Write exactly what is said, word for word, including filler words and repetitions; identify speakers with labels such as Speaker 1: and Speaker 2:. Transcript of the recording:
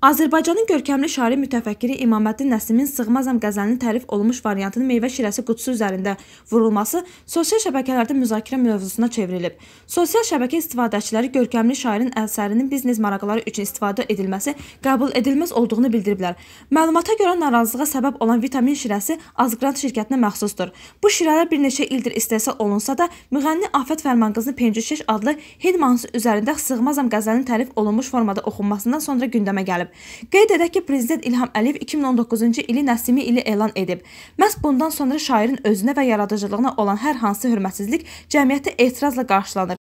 Speaker 1: Azərbaycanın görkəmli şairi mütəfəkkiri İmaməddin Nəsimin Sığmazam qəzəlinin tərif olunmuş variantının meyvə şirəsi qutusu üzərində vurulması sosial şəbəkələrdə müzakirə mövzusuna çevrilib. Sosial şəbəkə istifadəçiləri görkəmli şairin əsərinin biznes maraqları üçün istifadə edilməsi qəbul edilməz olduğunu bildiriblər. Məlumata görə narazılığa səbəb olan vitamin şirəsi Azqrant şirkətinə məxsusdur. Bu şirələr bir neçə ildir istehsal olunsa da, müğənni Afət Fərmanqızı Pencüşeş adlı Hind mahnısı üzərində Sığmazam qəzəlinin tərif olunmuş formada oxunmasından sonra gündəmə gəlib. Qeyd edək ki, Prezident İlham Əliyev iki min on doqquzuncu ili Nəsimi ili elan edib. Məhz bundan sonra şairin özünə və yaradıcılığına olan hər hansı hörmətsizlik cəmiyyətdə etirazla qarşılanır.